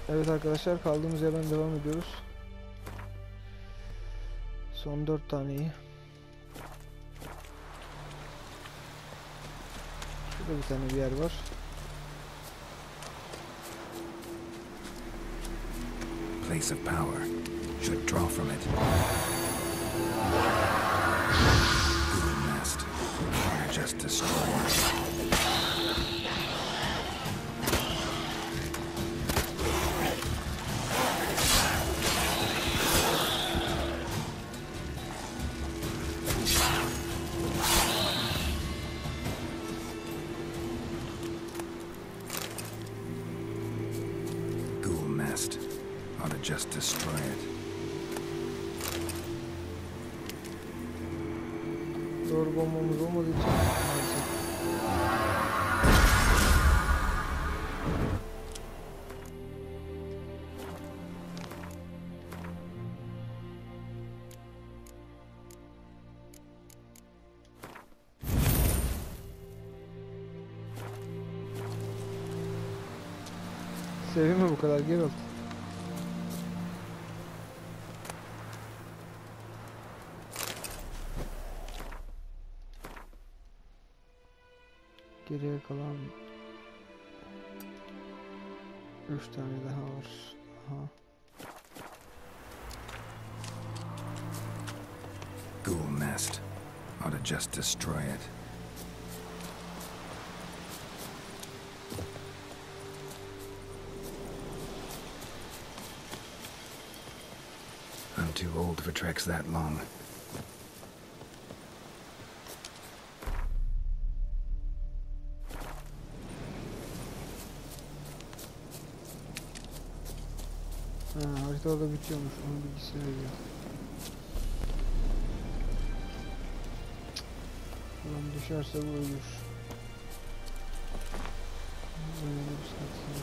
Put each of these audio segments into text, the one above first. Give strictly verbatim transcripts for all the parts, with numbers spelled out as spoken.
Evet arkadaşlar, kaldığımız yerden devam ediyoruz. Son dört taneyi. Şurada bir tane bir yer var. Place of power. Should draw from it. Google nest. Just destroy it. Ought to just destroy it. Doğru bombamız olmadığı için maalesef. Sevinme bu kadar Geralt. Geriye kalan üç tane daha var. Aha. Ghoul nest. Ought to just destroy it. I'm too old for treks that long. Ha, harita orada bitiyormuş. Onun bilgisini veriyor. Ulan düşerse bu ölür. Böyle bir sıkıntı.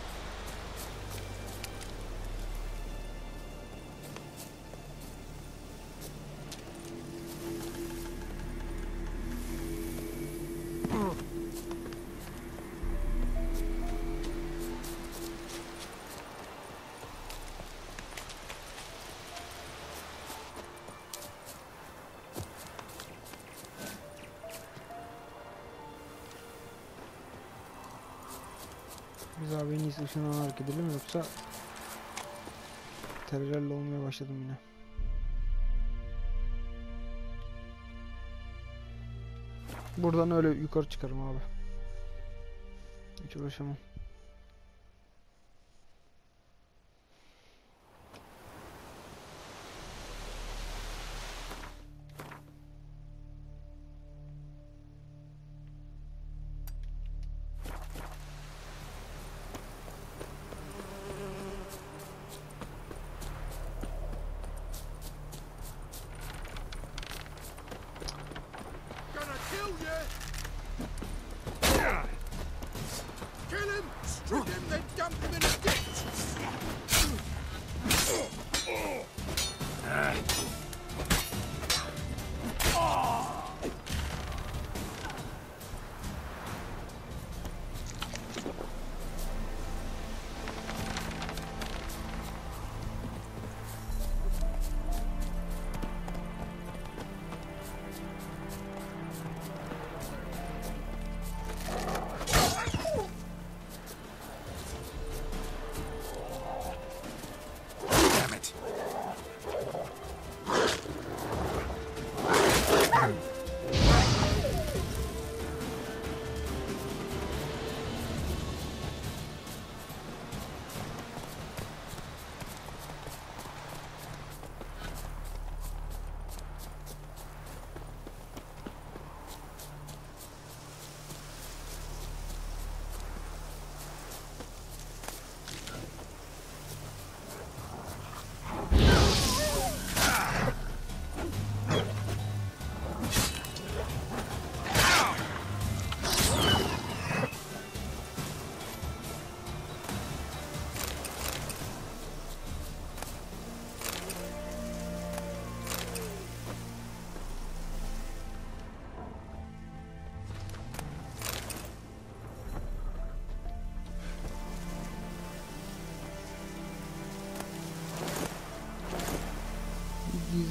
Biz abi en iyisi ışınlanarak gidelim, yoksa terörle olmaya başladım yine. Buradan öyle yukarı çıkarım abi. Hiç uğraşamam.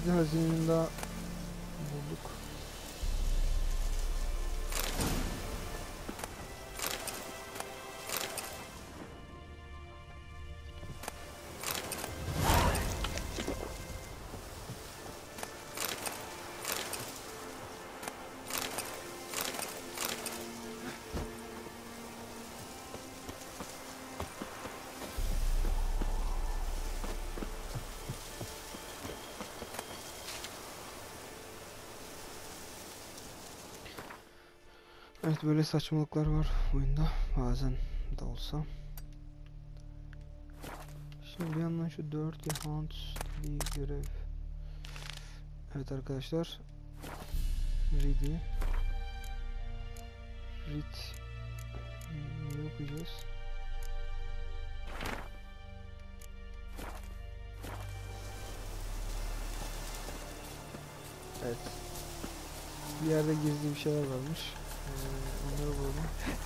gizli hazinenin daha bulduk. Evet, böyle saçmalıklar var oyunda bazen de olsa. Şimdi bir yandan şu dört hunt dediği görev. Evet arkadaşlar, ready read ne yapacağız? Evet, bir yerde gizli bir şeyler varmış. Ee, onları bulalım.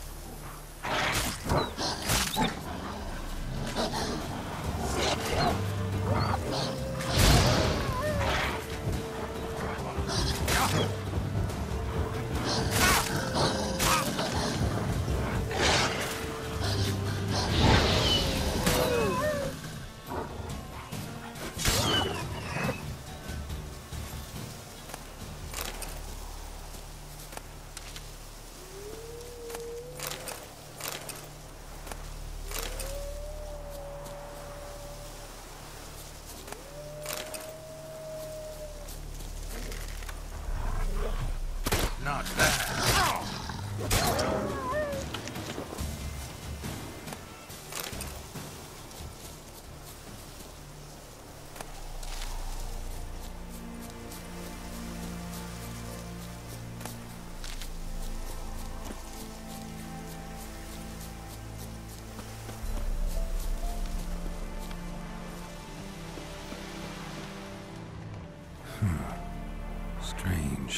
Not bad. Strange.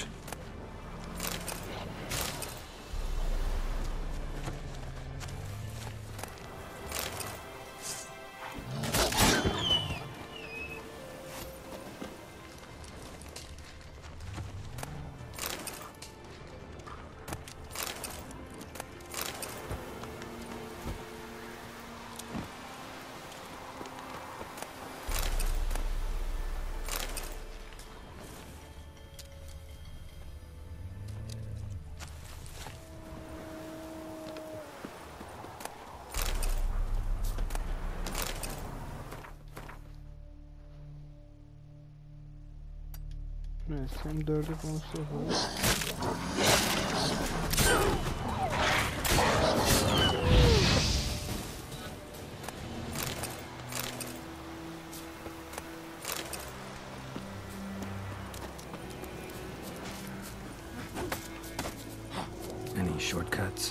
Evet, sen dördü konusu yapalım. Any shortcuts?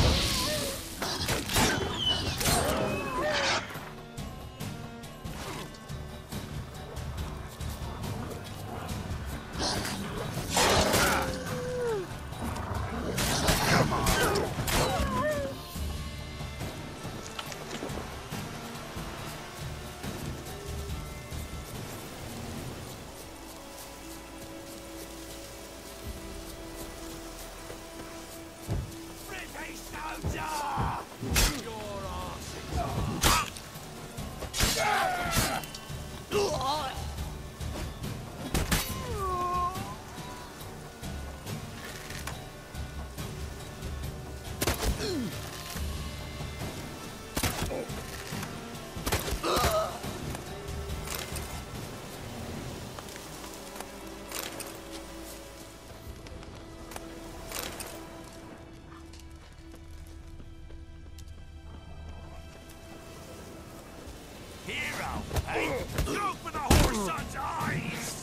Hero, hey! Go for the horse son's eyes!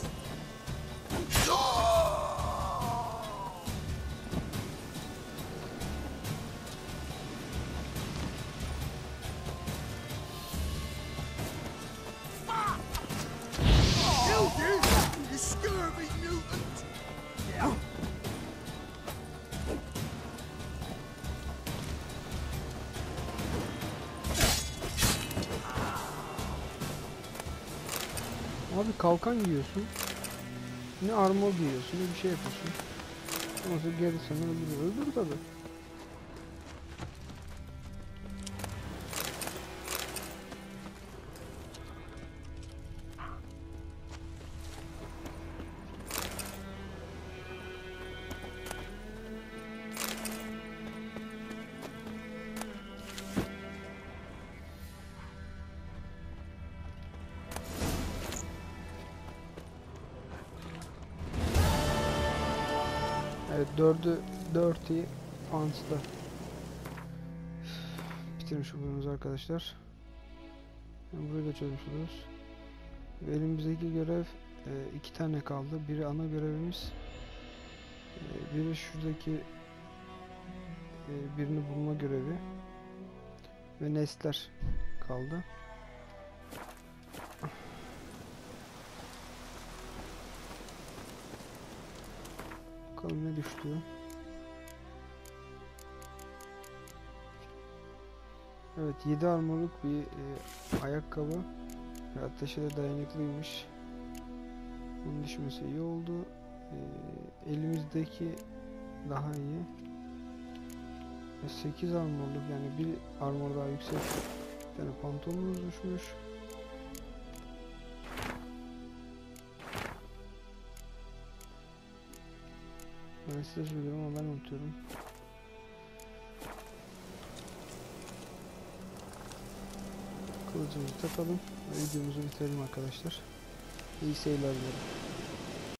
You did! You scurvy mutant! Abi kalkan giyiyorsun. Ne armor giyiyorsun ne bir şey yapıyorsun. Ondan sonra geri sana öldürür. Öldür tabi. Evet, dördü dört iyi Fans'ta bitirmiş oluyoruz arkadaşlar. Yani burayı da çözmüş oluyoruz. Ve elimizdeki görev e, iki tane kaldı. Biri ana görevimiz. E, biri şuradaki e, birini bulma görevi. Ve nesler kaldı. Bakalım ne düştü. Evet, yedi armorluk bir e, ayakkabı ve ateşe de dayanıklıymış. Bunun düşmesi iyi oldu. E, elimizdeki daha iyi. Ve sekiz armorluk, yani bir armor daha yüksek. Bir tane pantolonumuz düşmüş. Ben size söylüyorum ama ben unutuyorum. Kılıcımızı takalım ve videomuzu bitirelim arkadaşlar. İyi seyirler dilerim.